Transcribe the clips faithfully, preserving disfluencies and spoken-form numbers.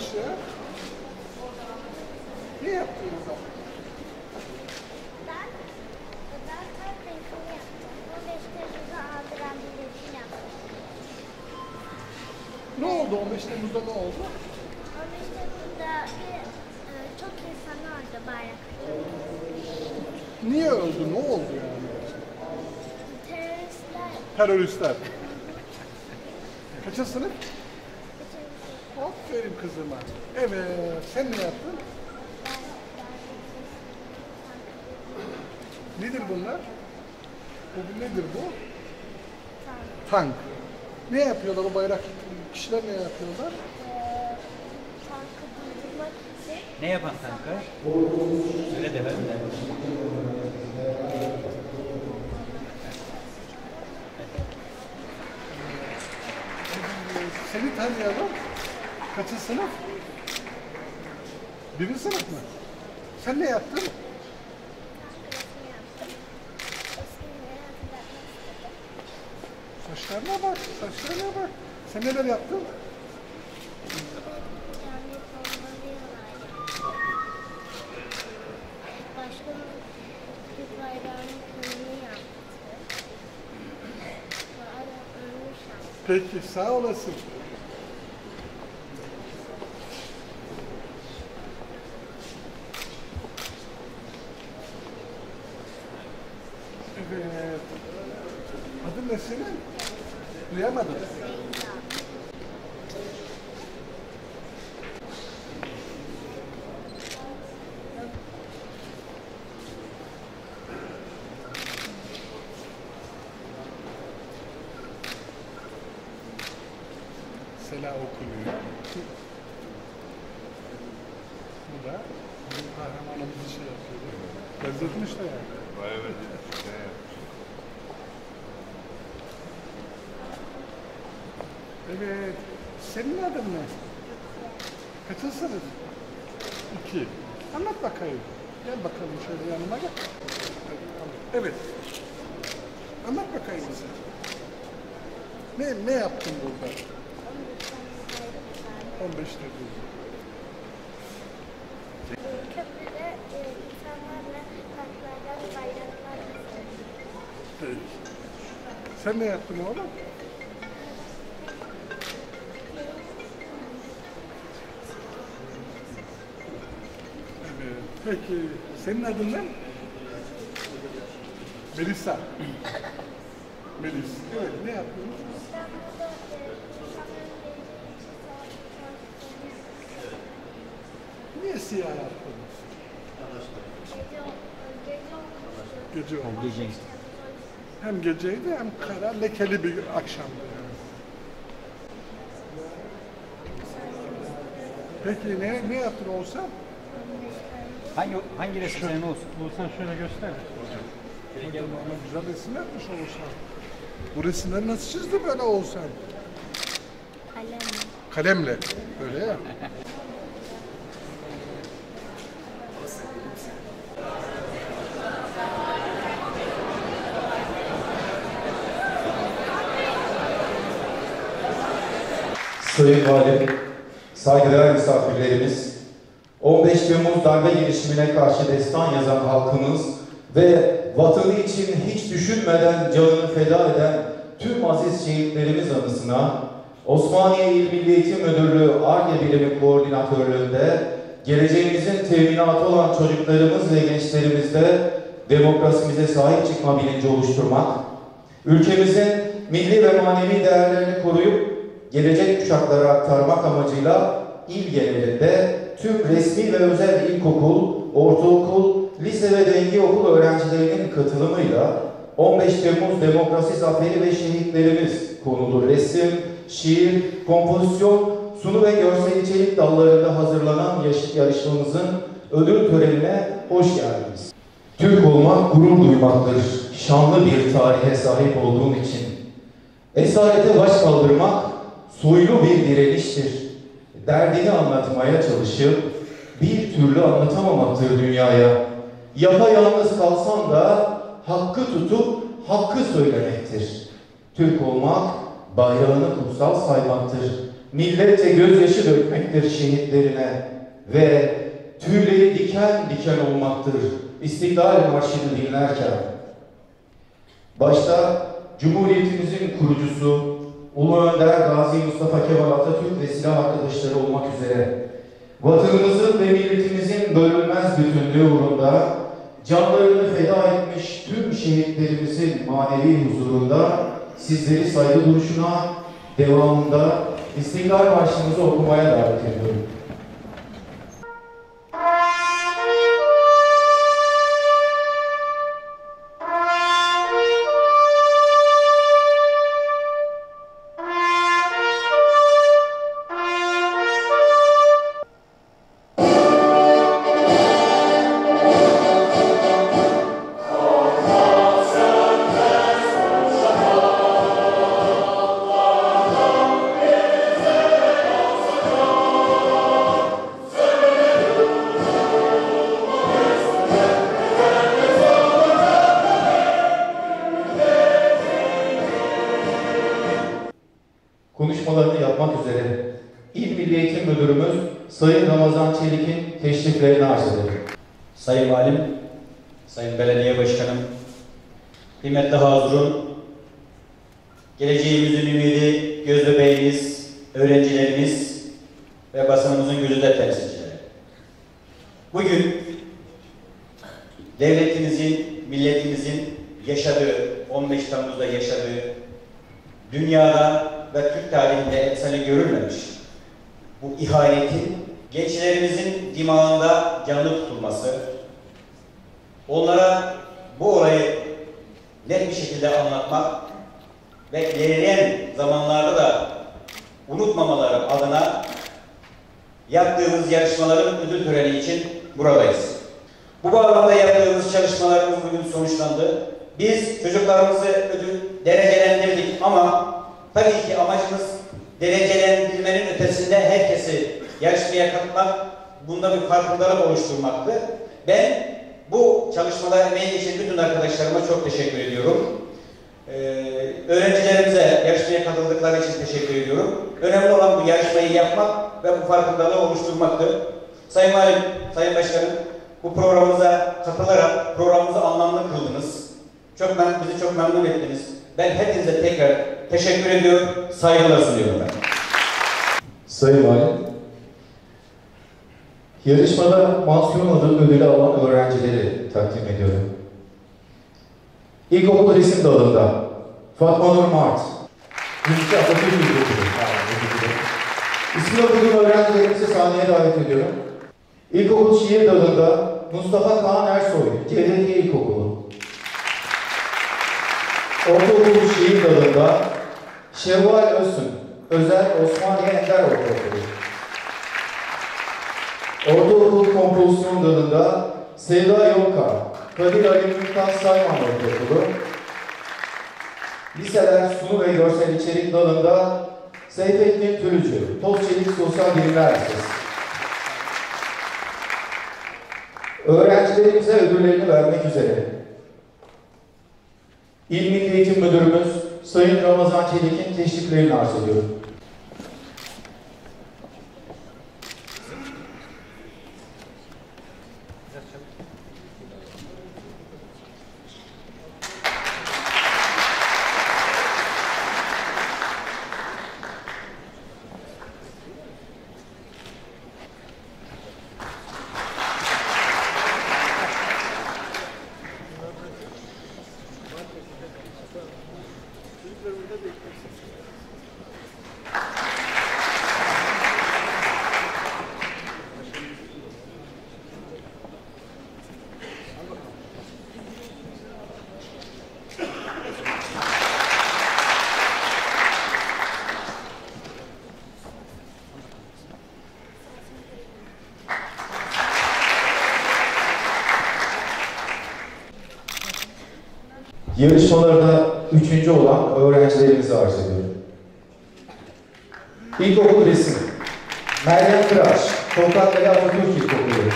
ya? Ne yaptın o zaman? Ben, ben kalp renkini yaptım. on beş Temmuz'a aldıran bir resim yaptım. Ne oldu on beş Temmuz'da ne oldu? on beş Temmuz'da bir, e, çok insan öldü bayrak. Niye öldü? Ne oldu yani? Teröristler Teröristler. Kaçın sınıf? için Aferin kızıma. Evet, sen ne yaptın? Nedir bunlar? Bu nedir bu? Tank. Ne yapıyorlar o bayrak? Kişiler ne yapıyorlar? tankı durdurmak için Ne yapan tanklar? Öyle de ben de. Seni tanıyalım. Kaçıncı sınıf? Birinci sınıf mı? Sen ne yaptın? tank resmi yaptım. Eskileri hatırlatmak istedim. Saçlarına bak, saçlarına bak. Sen neler yaptın? Yani bombalıyorlar. Başkanın Türk bayrağının kılını yaptı. Bu adam ölmüş ama. Peki, sağ olasın. Evet. Adın ne senin? Duyamadım. Sela okunuyor. Bu da bizim kahramanımızı şey yapıyor. Benzetmiş de yani. Vay be. Evet. Evet. Senin adın ne? Kaçıncı sınıf? İki. Anlat bakayım. Gel bakalım şöyle yanıma gel. Evet. Anlat bakayım bize. Ne, ne yaptın burada? on beş Temmuz. Köprüde e, insanlarla tanklardan bayraklar asıldı. Peki. Sen ne yaptın oğlum? Evet. Peki. Senin adın ne? Melisa. Melis. Evet. Ne yaptın? İstanbul'da e, insanların geleceği için savaş Niye siyah yaptın? gece, gece olmuştu. Gece oldu. Gece. Hem geceydi hem kara lekeli bir akşamdı yani. Peki ne ne yaptın Oğuzhan? Hangi hangi resim senin olsun? Oğuzhan şöyle göster. Ama güzel resim yapmış Oğuzhan. Bu resimleri nasıl çizdi böyle Oğuzhan? Kalem. Kalemle. Öyle ya. Sayın Valim, saygıdeğer misafirlerimiz, on beş Temmuz darbe girişimine karşı destan yazan halkımız ve vatanı için hiç düşünmeden canını feda eden tüm aziz şehitlerimiz anısına Osmaniye İl Milli Eğitim Müdürlüğü Ar-Ge Birimi Koordinatörlüğünde geleceğimizin teminatı olan çocuklarımız ve gençlerimizde demokrasimize sahip çıkma bilinci oluşturmak, ülkemizin milli ve manevi değerlerini koruyup gelecek kuşaklara aktarmak amacıyla il genelinde tüm resmi ve özel ilkokul, ortaokul, lise ve denge okul öğrencilerinin katılımıyla on beş Temmuz Demokrasi Zaferi ve Şehitlerimiz konulu resim, şiir, kompozisyon, sunu ve görsel içerik dallarında hazırlanan yarışmamızın ödül törenine hoş geldiniz. Türk olmak gurur duymaktır, şanlı bir tarihe sahip olduğum için. Esarete baş kaldırmak soylu bir direniştir. Derdini anlatmaya çalışıp bir türlü anlatamamaktır dünyaya. Yapayalnız kalsan da hakkı tutup hakkı söylemektir. Türk olmak bayrağını kutsal saymaktır. millete gözyaşı dökmektir şehitlerine ve tüyleri diken diken olmaktır İstiklal Marşı'nı dinlerken. Başta Cumhuriyetimizin kurucusu Ulu Önder Gazi Mustafa Kemal Atatürk ve silah arkadaşları olmak üzere vatanımızın ve milletimizin bölünmez bütünlüğü uğrunda canlarını feda etmiş tüm şehitlerimizin manevi huzurunda sizleri saygı duruşuna devamında İstiklal Marşımızı okumaya davet ediyorum. Konuşmalarını yapmak üzere İl Milli Eğitim Müdürümüz Sayın Ramazan Çelik'in teşriflerini arz ederim. Sayın Valim, Sayın Belediye Başkanım, kıymetli hazırın, geleceğimizin ümidi, gözbebeğimiz, öğrencilerimiz ve basınımızın güzide temsilcileri. Bugün devletimizin, milletimizin yaşadığı, on beş Temmuz'da yaşadığı, dünyada ve Türk tarihinde emsali görülmemiş bu ihanetin gençlerimizin dimağında canlı tutulması, onlara bu olayı net bir şekilde anlatmak ve ilerleyen zamanlarda da unutmamaları adına yaptığımız yarışmaların ödül töreni için buradayız. Bu bağlamda yaptığımız çalışmalarımız bugün sonuçlandı. Biz çocuklarımızı ödül derecelendirdik ama tabii ki amacımız derecelendirmenin ötesinde herkesi yarışmaya katmak, bunda bir farkındalık oluşturmaktı. Ben bu çalışmada emeği geçen bütün arkadaşlarıma çok teşekkür ediyorum. Ee, öğrencilerimize yarışmaya katıldıkları için teşekkür ediyorum. Önemli olan bu yarışmayı yapmak ve bu farkındalığı oluşturmaktı. Sayın Valim, Sayın Başkanım, bu programımıza katılarak programımızı anlamlı kıldınız. Çok memnun, bizi çok memnun ettiniz. Ben hepinize tekrar teşekkür ediyorum, saygılar sunuyorum ben. Sayın Valim, yarışmada mansiyon adı ödülü alan öğrencileri takdim ediyorum. İlkokul resim dalında Fatma Nur Mart, Ülke Atatürk İlkokulu. İsmi okuduğum öğrencilerimizi sahneye davet ediyorum. İlkokul şiir dalında Mustafa Kaan Ersoy, Cevdetiye İlkokulu. Ortaokul şiir dalında Şevval Özsün, Özel Osmaniye Ender Ortaokulu. Ortaokul kompozisyon dalında Sevda Yonka, Kadir Ali Mümtaz Sayman Ortaokulu. Liseler sunu ve görsel içerik dalında Seyfettin Türücü, Tozçelik Sosyal Bilimler Lisesi. Öğrencilerimize ödüllerini vermek üzere İl Milli Eğitim Müdürümüz Sayın Ramazan Çelik'in teşriflerini arz ediyorum. Yarışmalarda üçüncü olan öğrencilerimizi arz ediyorum. İlkokul resim Meryem Kıraç, Toprakdere Atatürk İlkokulu.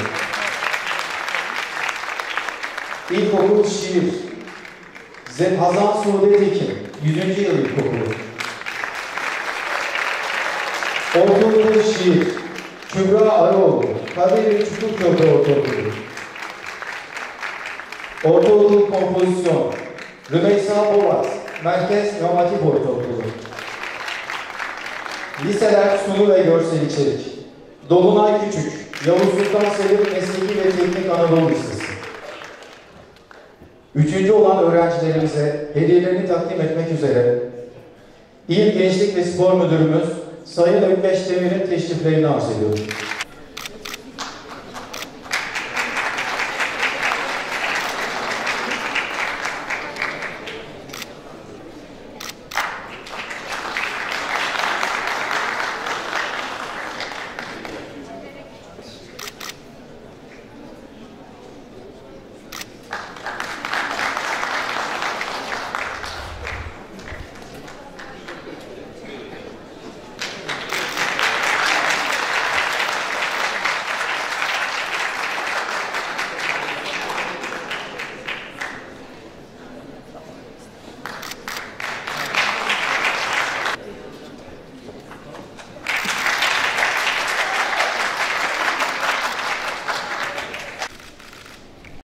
İlkokul şiir Zem Hazan Sude Tekin, yüzüncü yıl İlkokulu. Ortaokulu Şiir, Kübra Arıoğlu, Kadir Çukurköprü Ortaokulu. Ortaokul Kompozisyon, Rümeysa Bolat, Merkez İmam Hatip Ortaokulu. Liseler Sunu ve Görsel İçerik, Dolunay Küçük, Yavuz Sultan Selim Mesleki ve Teknik Anadolu Lisesi. Üçüncü olan öğrencilerimize hediyelerini takdim etmek üzere İl Gençlik ve Spor Müdürümüz Sayın Ökkeş Demir'in teşriflerini arz ediyorum.